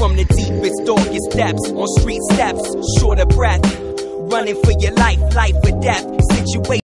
from the deepest, darkest depths, on street steps, short of breath, running for your life, life or death situation.